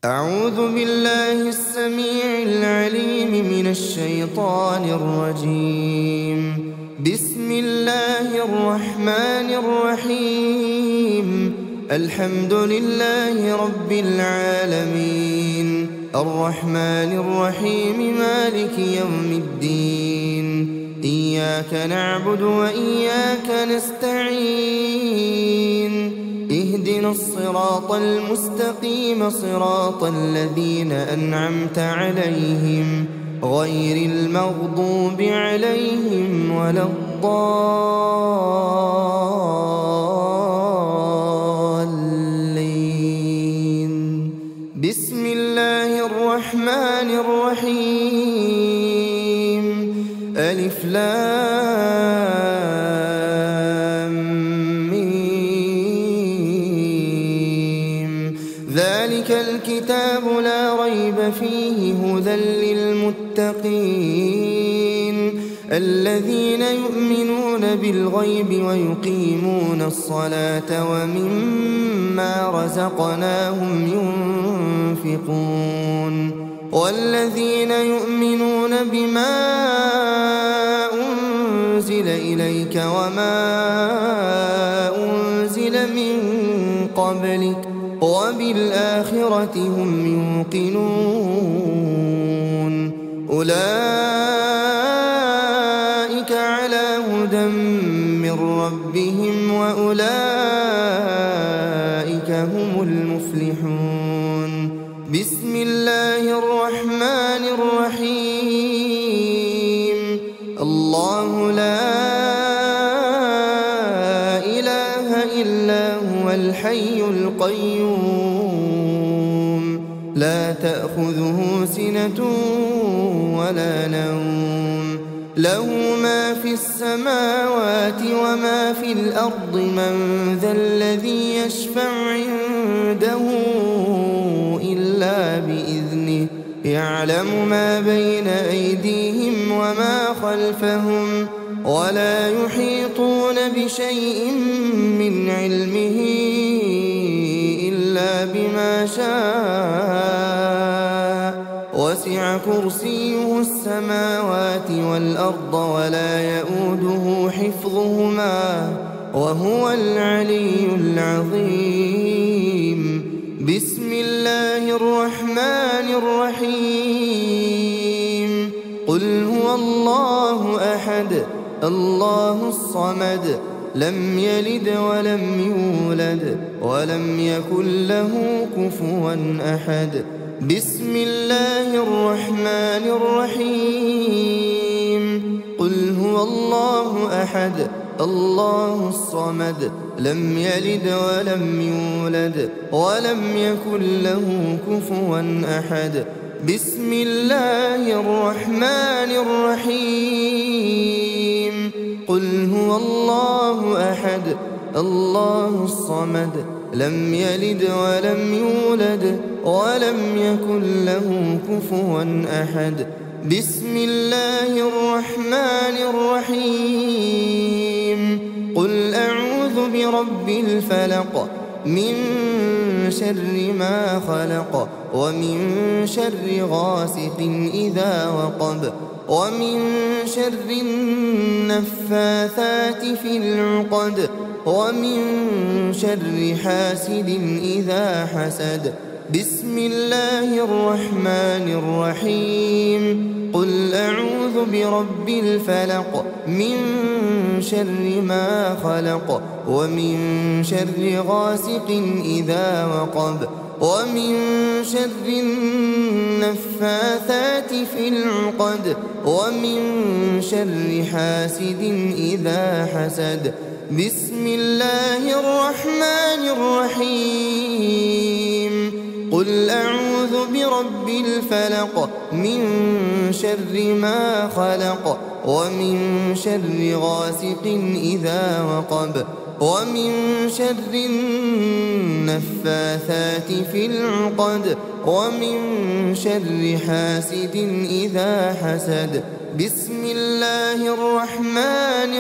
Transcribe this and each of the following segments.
أعوذ بالله السميع العليم من الشيطان الرجيم. بسم الله الرحمن الرحيم. الحمد لله رب العالمين، الرحمن الرحيم، مالك يوم الدين. إياك نعبد وإياك نستعين. اهدنا الصراط المستقيم، صراط الذين أنعمت عليهم غير المغضوب عليهم ولا الضالين. بسم الله الرحمن الرحيم. ألف لام ذلك الكتاب لا ريب فيه هدى للمتقين الذين يؤمنون بالغيب ويقيمون الصلاة ومما رزقناهم ينفقون والذين يؤمنون بما أنزل إليك وما أنزل من قبلك وبالآخرة هم يوقنون. أولئك على هدى من ربهم وأولئك هم المفلحون. بسم الله الرحمن الرحيم. الله لا إله إلا هو الحي القيوم، لا تأخذه سنة ولا نوم، له ما في السماوات وما في الأرض. من ذا الذي يشفع عنده إلا بإذنه، يعلم ما بين أيديهم وما خلفهم ولا يحيطون بشيء من علمه إلا بما شاء. وسع كرسيه السماوات والأرض ولا يؤوده حفظهما وهو العلي العظيم. بسم الله الرحمن الرحيم. قل هو الله أحد الله الصمد، لم يلد ولم يولد ولم يكن له كفوا أحد. بسم الله الرحمن الرحيم. قل هو الله أحد الله الصمد، لم يلد ولم يولد ولم يكن له كفوا أحد. بسم الله الرحمن الرحيم. قل هو الله أحد الله الصمد، لم يلد ولم يولد ولم يكن له كفوا أحد. بسم الله الرحمن الرحيم. قل أعوذ برب الفلق، من شر ما خلق، ومن شر غاسق إذا وقب، ومن شر النفاثات في العقد، ومن شر حاسد إذا حسد. بسم الله الرحمن الرحيم. قل أعوذ برب الفلق، من شر ما خلق، ومن شر غاسق إذا وقب، ومن شر النفاثات في العقد، ومن شر حاسد إذا حسد. بسم الله الرحمن الرحيم. قل أعوذ برب الفلق، من شر ما خلق، ومن شر غاسق إذا وقب، ومن شر النفاثات في العقد، ومن شر حاسد إذا حسد. بسم الله الرحمن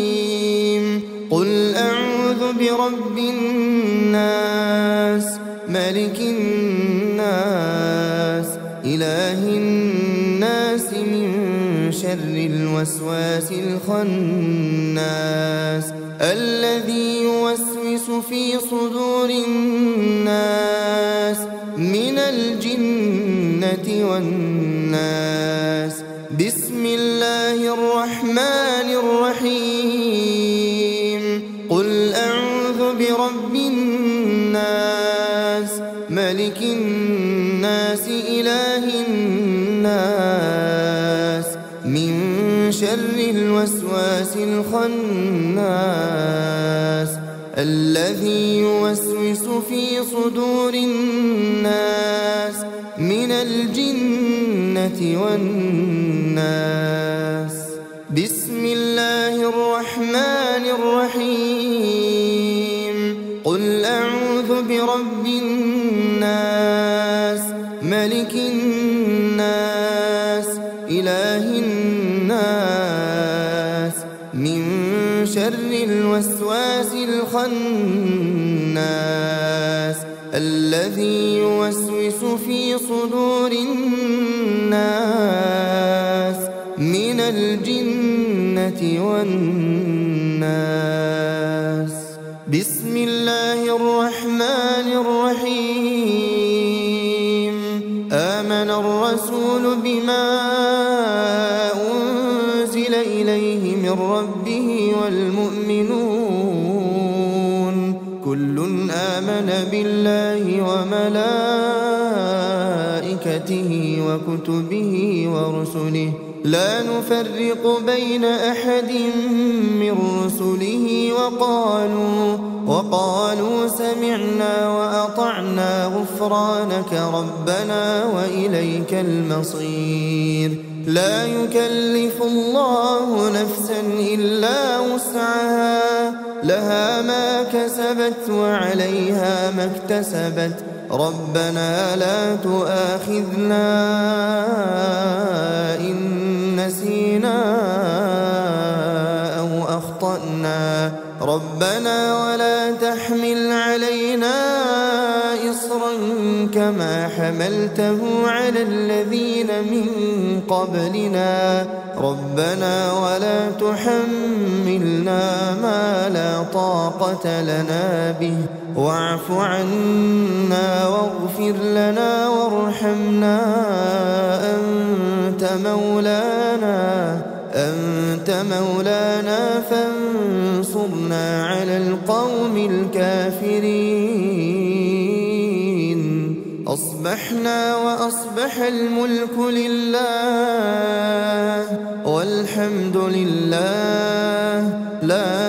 الرحيم. قل أعوذ برب الناس، ملك الناس إله الناس من شر الوسواس الخناس الذي يوسوس في صدور الناس من الجنة والناس. بسم الله الرحمن الرحيم. قل أعوذ برب الناس ملك الناس إله الناس من شر الوسواس الخناس الذي يوسوس في صدور الناس من الجنة والناس. بسم الله الرحمن الرحيم. قل أعوذ برب الناس ملك الناس إله الناس من شر الوسواس الخناس الذي يوسوس في صدور الناس من الجنة والناس. بسم الله الرحمن الرحيم. آمن الرسول بما أنزل إليه من ربه والمؤمنون كل آمن بالله وملائكته وكتبه ورسله لا نفرق بين أحد من رسله وقالوا سمعنا وأطعنا غفرانك ربنا وإليك المصير. لا يكلف الله نفسا إلا وسعها لها ما كسبت وعليها ما اكتسبت ربنا لا تؤاخذنا إن نسينا أو أخطأنا ربنا ولا تحمل علينا إصرا كما حملته على الذين من قبلنا ربنا ولا تحملنا ما لا طاقة لنا به واعف عنا واغفر لنا وارحمنا أنت مولانا فانصرنا على القوم الكافرين. أصبحنا وأصبح الملك لله والحمد لله لا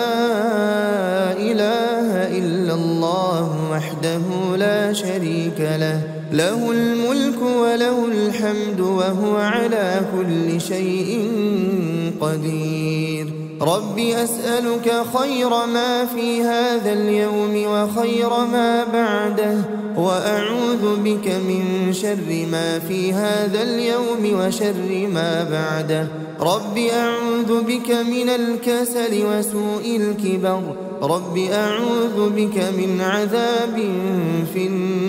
إله إلا الله وحده لا شريك له له الملك وله الحمد وهو على كل شيء قدير. رب أسألك خير ما في هذا اليوم وخير ما بعده وأعوذ بك من شر ما في هذا اليوم وشر ما بعده. رب أعوذ بك من الكسل وسوء الكبر رب أعوذ بك من عذاب في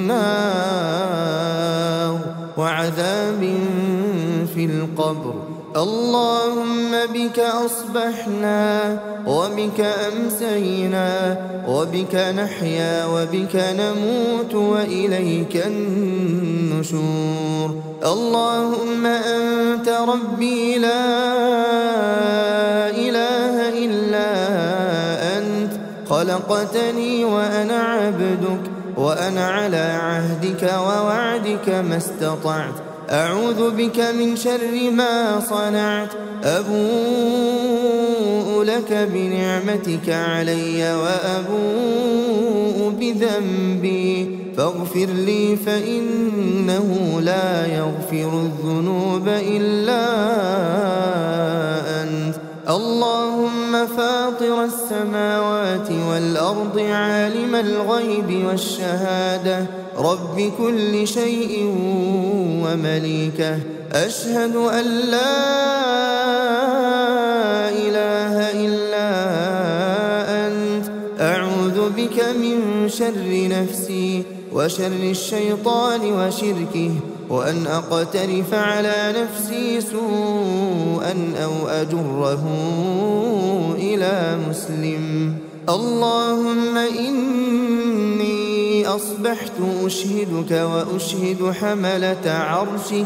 النار وعذاب في القبر. اللهم بك أصبحنا وبك أمسينا وبك نحيا وبك نموت وإليك النشور. اللهم أنت ربي لا إله إلا أنت خلقتني وأنا عبدك وأنا على عهدك ووعدك ما استطعت. أعوذ بك من شر ما صنعت. أبوء لك بنعمتك علي وأبوء بذنبي فاغفر لي فإنه لا يغفر الذنوب إلا أنت. اللهم فاطر السماوات والأرض عالم الغيب والشهادة رب كل شيء ومليكه أشهد أن لا إله إلا أنت. أعوذ بك من شر نفسي وشر الشيطان وشركه، وأن أقترف على نفسي سوءا أو أجره إلى مسلم. اللهم إني أصبحت أشهدك وأشهد حملة عرشك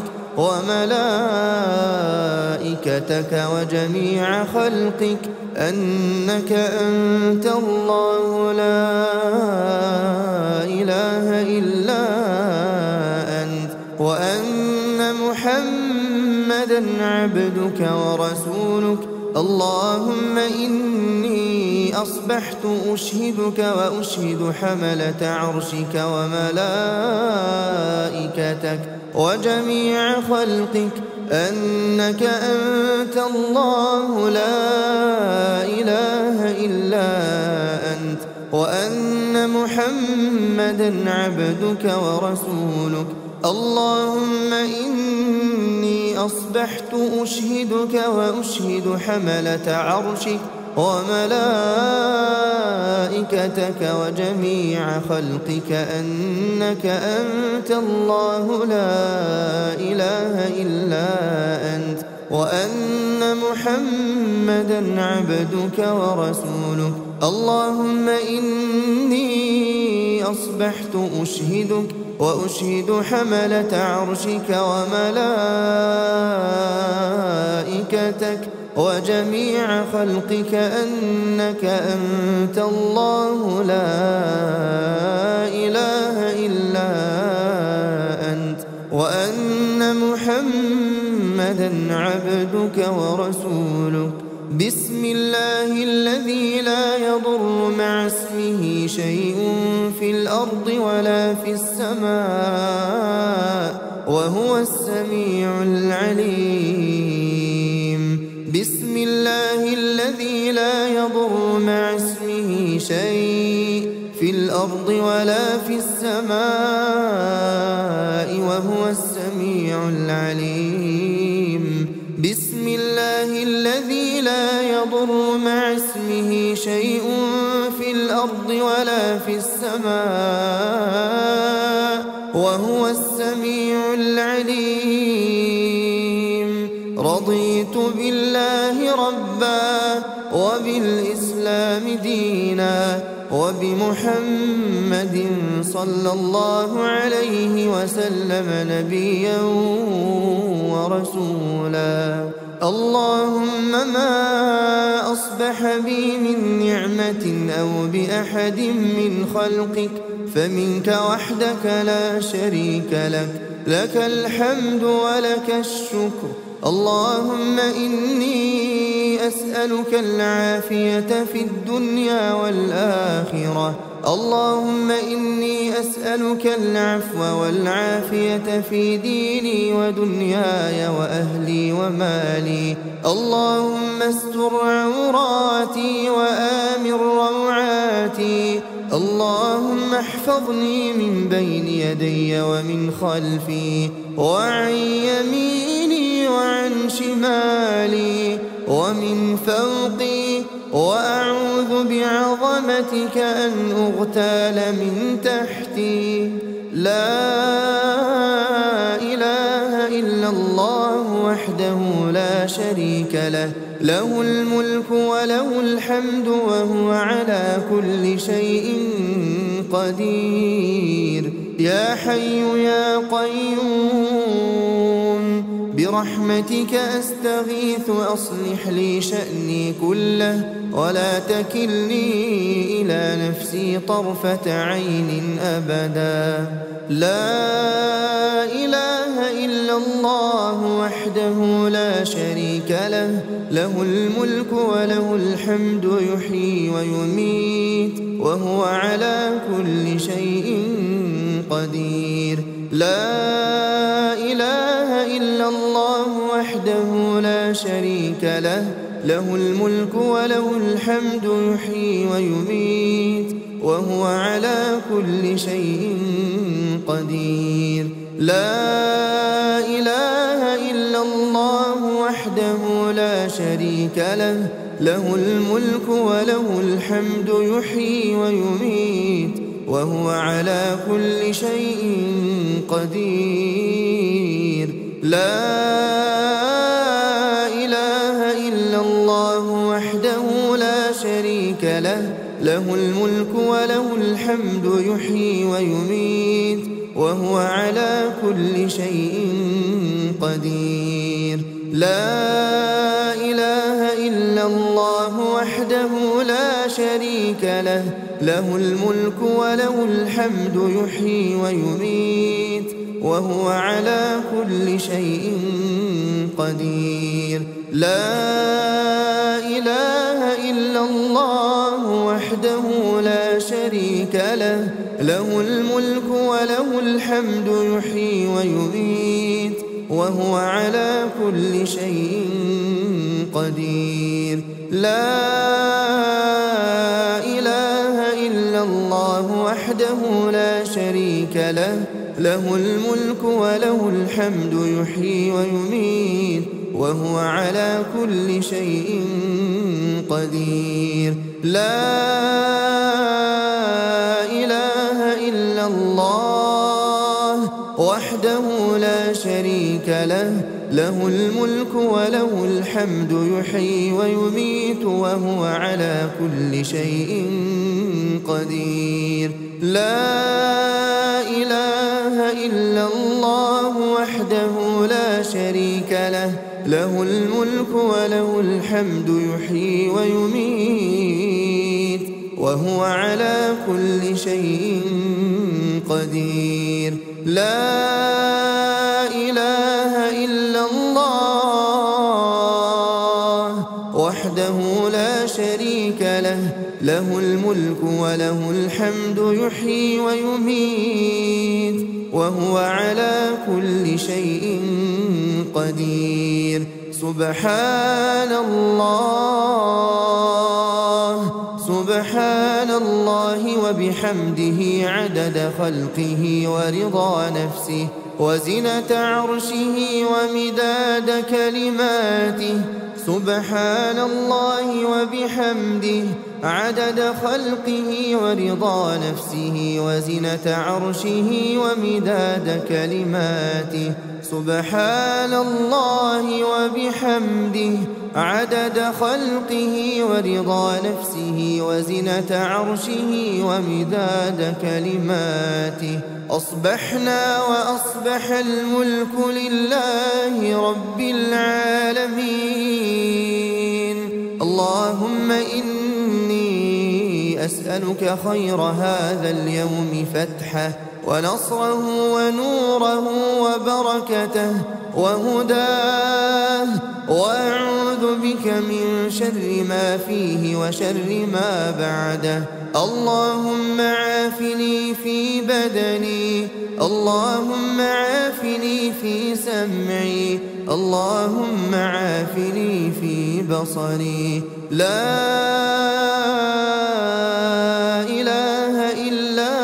وملائكتك وجميع خلقك أنك أنت الله لا إله إلا أنت، وأن محمدا عبدك ورسولك. اللهم إني أصبحت أشهدك وأشهد حملة عرشك وملائكتك وجميع خلقك أنك أنت الله لا إله إلا أنت، وأن محمدا عبدك ورسولك. اللهم إني أصبحت أشهدك وأشهد حملة عرشك وملائكتك وجميع خلقك أنك أنت الله لا إله إلا أنت، وأن محمدا عبدك ورسولك. اللهم إني أصبحت أشهدك وأشهد حملة عرشك وملائكتك وجميع خلقك أنك أنت الله لا إله إلا أنت، وأن محمدا عبدك ورسولك. بسم الله الذي لا يضر مع اسمه شيء في الأرض ولا في السماء وهو السميع العليم. بسم الله الذي لا يضر مع اسمه شيء في الأرض ولا في السماء وهو السميع العليم. بسم الله الذي لا يضر مع اسمه شيء في الأرض ولا في السماء وهو السميع العليم. رضيت بالله ربا وبالإسلام دينا وبمحمد صلى الله عليه وسلم نبيا ورسولا. اللهم ما أصبح بي من نعمة أو بأحد من خلقك فمنك وحدك لا شريك لك، لك الحمد ولك الشكر. اللهم إني أسألك العافية في الدنيا والآخرة. اللهم إني أسألك العفو والعافية في ديني ودنياي وأهلي ومالي. اللهم استر عوراتي وآمن روعاتي. اللهم احفظني من بين يدي ومن خلفي وعن يميني وعن شمالي ومن فوقي، وأعوذ بعظمتك أن أغتال من تحتي. لا إله إلا الله وحده لا شريك له، له الملك وله الحمد وهو على كل شيء قدير. يا حي يا قيوم برحمتك أستغيث أصلح لي شأني كله ولا تكلني إلى نفسي طرفة عين أبدا. لا إله إلا الله وحده لا شريك له، له الملك وله الحمد يحيي ويميت وهو على كل شيء قدير. لا إله إلا الله وحده لا شريك له، له الملك وله الحمد يحيي ويميت وهو على كل شيء قدير. لا إله إلا الله وحده لا شريك له، له الملك وله الحمد يحيي ويميت وهو على كل شيء قدير. لا إله إلا الله وحده لا شريك له، له الملك وله الحمد يحيي ويميت وهو على كل شيء قدير. لا إله إلا الله وحده لا شريك له، له الملك وله الحمد يحيي ويميت وهو على كل شيء قدير. لا إله إلا الله وحده لا شريك له، له الملك وله الحمد يحيي ويميت وهو على كل شيء قدير. لا إله إلا الله وحده لا شريك له، له الملك وله الحمد يحيي ويميت وهو على كل شيء قدير. لا إله إلا الله وحده لا شريك له، له الملك وله الحمد يحيي ويميت وهو على كل شيء قدير. لا إله إلا الله وحده لا شريك له، له الملك وله الحمد يحيي ويميت وهو على كل شيء قدير. لا إله إلا الله وحده لا شريك له، له الملك وله الحمد يحيي ويميت وهو على كل شيء قدير. سبحان الله، سبحان الله وبحمده عدد خلقه ورضا نفسه وزنة عرشه ومداد كلماته. سبحان الله وبحمده عدد خلقه ورضا نفسه وزنة عرشه ومداد كلماته. سبحان الله وبحمده عدد خلقه ورضا نفسه وزنة عرشه ومداد كلماته. أصبحنا وأصبح الملك لله رب العالمين. اللهم إني أسألك خير هذا اليوم فتحه ونصره ونوره وبركته وهداه، وأعوذ بك من شر ما فيه وشر ما بعده. اللهم عافني في بدني، اللهم عافني في سمعي، اللهم عافني في بصري. لا إله إلا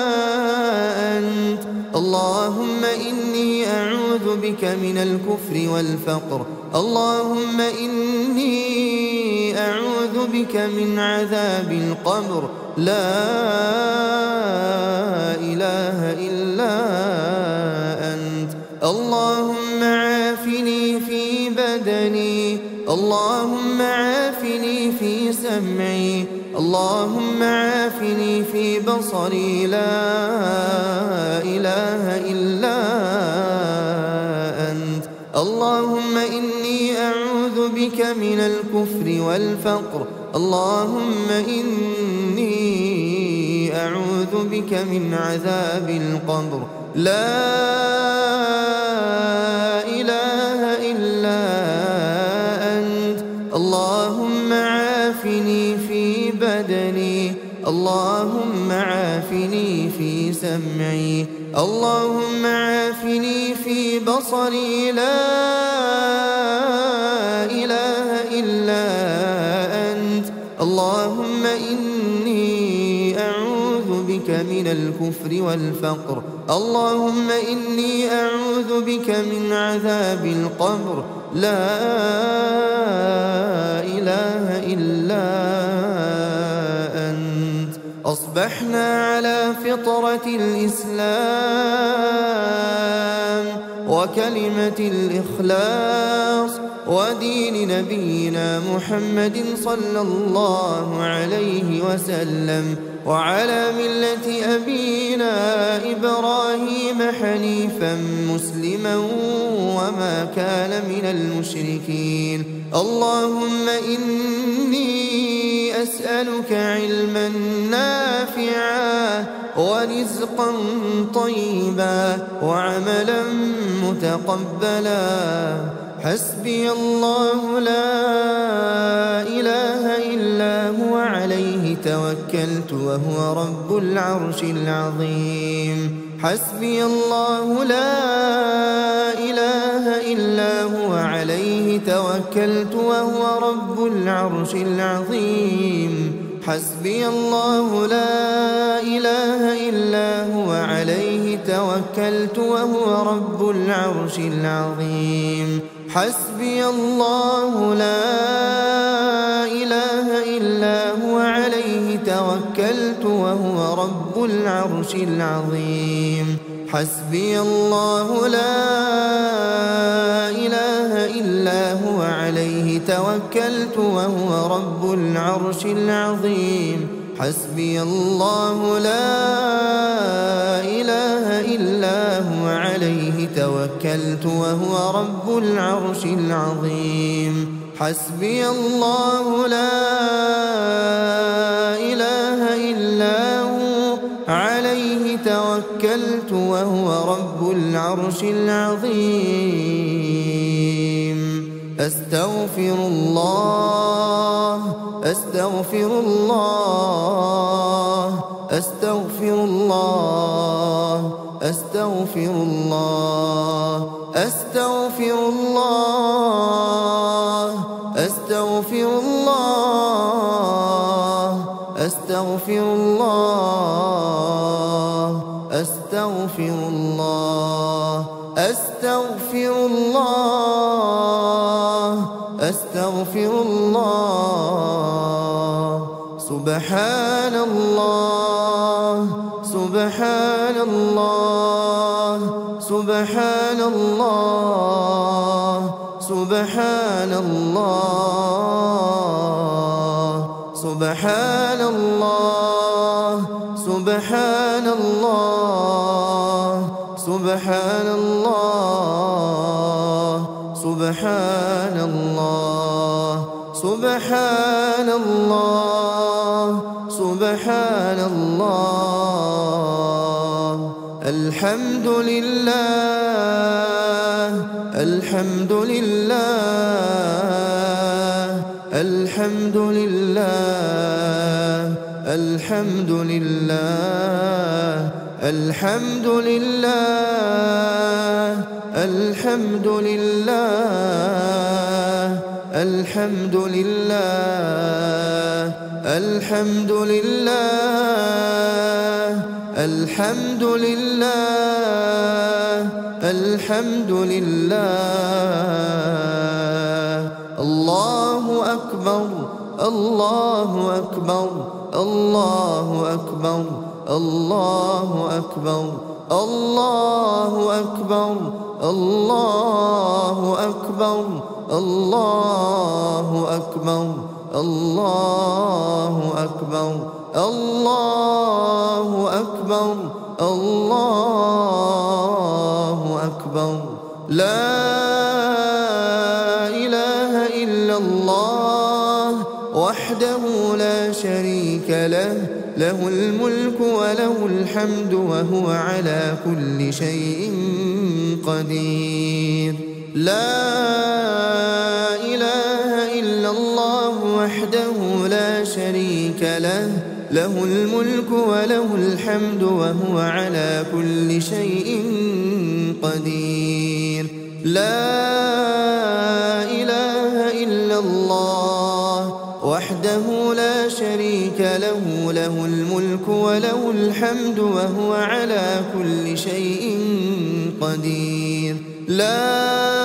أنت. اللهم إني أعوذ بك من الكفر والفقر، اللهم إني أعوذ بك من عذاب القبر. لا إله إلا أنت. اللهم عافني في بدني، اللهم عافني في سمعي، اللهم عافني في بصري. لا إله إلا أنت. اللهم إني أعوذ بك من الكفر والفقر، اللهم إني أعوذ بك من عذاب القبر. لا إله إلا أنت. اللهم عافني في بدني، اللهم عافني في سمعي، اللهم عافني في بصري. لا إله إلا أنت. اللهم إني أعوذ بك من الكفر والفقر، اللهم إني أعوذ بك من عذاب القبر. لا إله إلا أنت. أصبحنا على فطرة الإسلام وكلمة الإخلاص ودين نبينا محمد صلى الله عليه وسلم، وعلى ملة أبينا إبراهيم حنيفا مسلما وما كان من المشركين. اللهم إني أسألك علما نافعا ورزقا طيبا وعملا متقبلا. حسبي الله لا إله إلا هو عليه توكلت وهو رب العرش العظيم. حسبي الله لا إله إلا هو عليه توكلت وهو رب العرش العظيم. حسبي الله لا إله إلا هو عليه توكلت وهو رب العرش العظيم. حسبي الله لا إله إلا هو عليه توكلت وهو رب العرش العظيم. حسبي الله لا إله إلا هو عليه توكلت وهو رب العرش العظيم. حسبي الله لا إله إلا هو عليه توكلت وهو رب العرش العظيم. حسبي الله لا إله إلا هو عليه توكلت وهو رب العرش العظيم. أستغفر الله أستغفر الله أستغفر الله أستغفر الله أستغفر الله أستغفر الله أستغفر الله أستغفر الله أستغفر الله أستغفر الله. سبحان الله سبحان الله سبحان الله سبحان الله سبحان الله سبحان الله سبحان الله سبحان الله سبحان الله سبحان الله. الحمد لله الحمد لله الحمد لله الحمد لله الحمد لله الحمد لله الحمد لله الحمد لله الحمد لله الحمد لله. الله أكبر الله أكبر الله أكبر الله أكبر الله أكبر الله أكبر الله أكبر الله أكبر الله أكبر الله أكبر. لا إله إلا الله وحده لا شريك له، له الملك وله الحمد وهو على كل شيء قدير. لا إله إلا الله وحده لا شريك له، له الملك وله الحمد وهو على كل شيء قدير. لا إله إلا الله وحده لا شريك له، له الملك وله الحمد وهو على كل شيء قدير. لا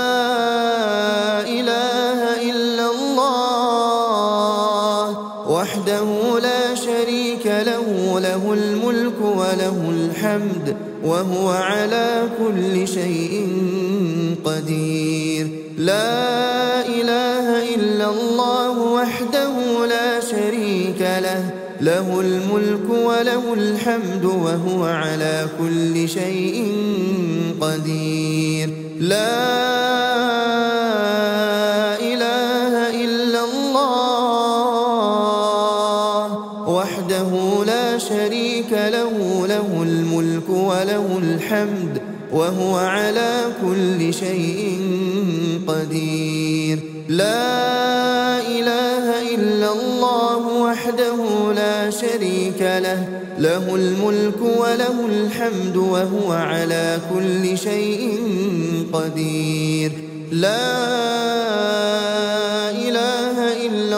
إله إلا الله وحده لا شريك له، الحمد وهو على كل شيء قدير. لا إله إلا الله وحده لا شريك له، له الملك وله الحمد وهو على كل شيء قدير. لا إله إلا الله وحده لا شريك له، له الملك وله الحمد وهو على كل شيء قدير. لا إله إلا الله وحده لا شريك له، له الملك وله الحمد وهو على كل شيء قدير. لا إله إلا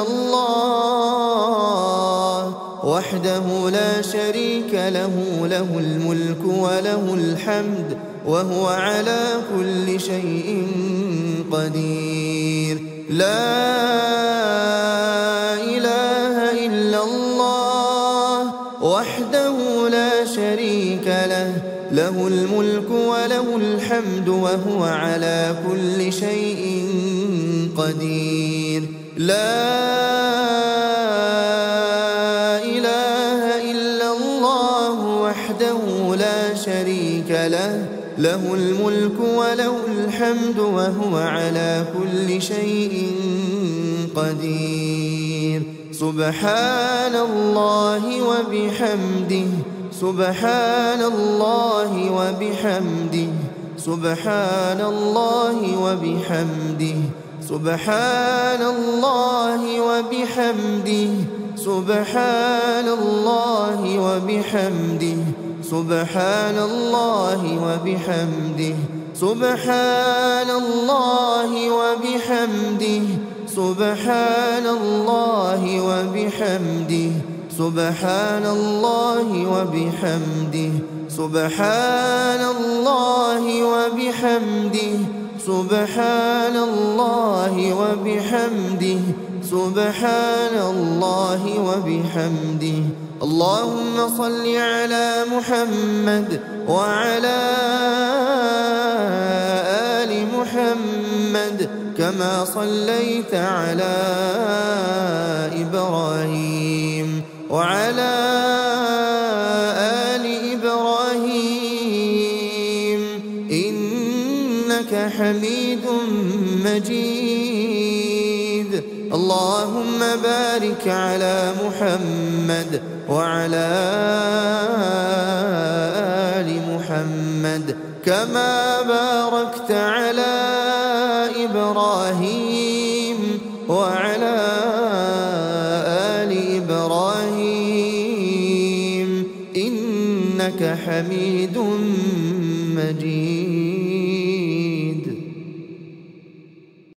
الله وحده لا شريك له، له الملك وله الحمد وهو على كل شيء قدير. لا إله إلا الله وحده لا شريك له، له الملك وله الحمد وهو على كل شيء قدير. لا إله إلا الله وحده لا شريك له، له الملك وله الحمد وهو على كل شيء قدير. سبحان الله وبحمده، سبحان الله وبحمده، سبحان الله وبحمده، سبحان الله وبحمده، سبحان الله وبحمده، سبحان الله وبحمده، سبحان الله وبحمده، سبحان الله وبحمده، سبحان الله وبحمده، سبحان الله وبحمده، سبحان الله وبحمده، سبحان الله وبحمده. اللهم صل على محمد وعلى آل محمد كما صليت على إبراهيم وعلى آل إبراهيم إنك حميد مجيد. اللهم بارك على محمد وعلى آل محمد كما باركت على إبراهيم وعلى آل إبراهيم إنك حميد مجيد.